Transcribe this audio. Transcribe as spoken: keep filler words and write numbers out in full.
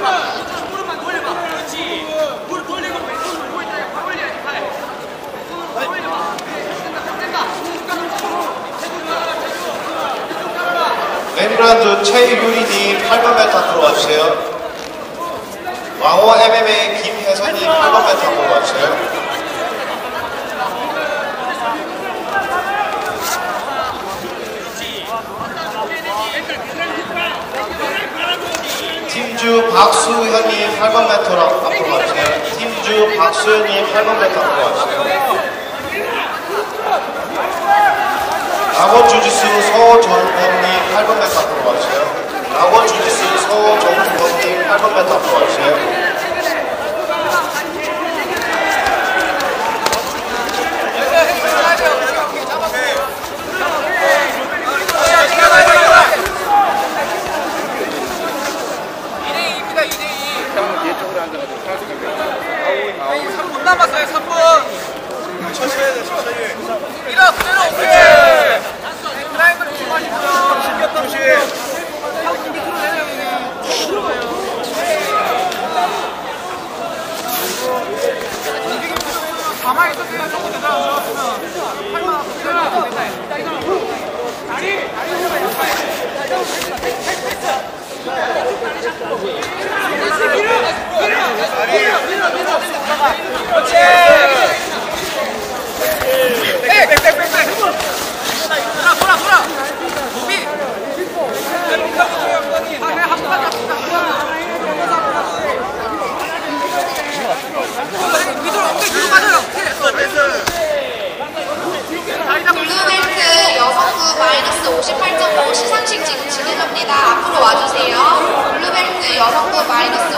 렘브란트 최유리님 팔 번 매트 앞으로 와주세요. 왕호 엠엠에이 김혜선님 팔 번 매트 앞으로 와주세요. 팀주 박수현님 팔 번 매트 앞으로 와주세요. 팀주 박수현님 팔 번 매트 앞으로 와주세요. 낙원 주짓수 서정범님 팔 번 매트 앞으로 와주세요. 낙원 주짓수 서정범님 팔 번 매트 앞으로 와주세요. 삼 분 남았어요. 삼 분. 천천히 해야 돼. 천천히. 이라 그대로 오케이. 드라이브를 좀 하시고요. 신경 없이. 하고 밑으로 내려요. 가만히 있었어요. 조금 더 들어가면 팔만 그대로 된다. 다리 다리 올라가요. 그렇지. 백백백백백. 돌아 돌아 돌아. 무비. 아 그냥 한 번만 잡자. 밑으로 엉덩이 뒤로 빠져요. 블루벨트 여성부 마이너스 오십팔 점 오 시상식 지금 진행합니다. 앞으로 와주세요. 블루벨트 여성부 마이너스